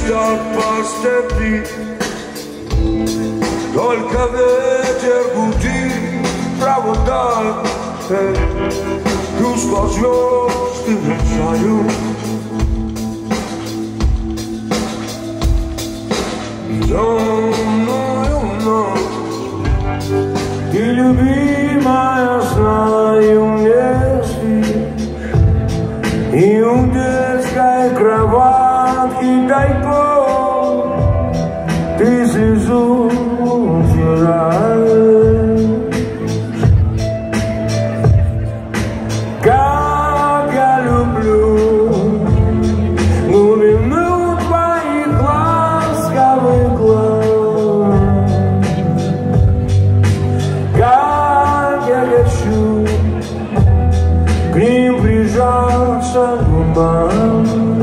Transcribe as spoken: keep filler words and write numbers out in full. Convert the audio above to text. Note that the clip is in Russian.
мечта постепи. Только ветер гудит провода, чувства звезды мерцают. Темную ночь ты, любимая, знаю, не спишь, и у детской кроватки тайком ты слезу утираешь. Как я люблю глубину твоих ласковых глаз, как я хочу к ним прижаться губами.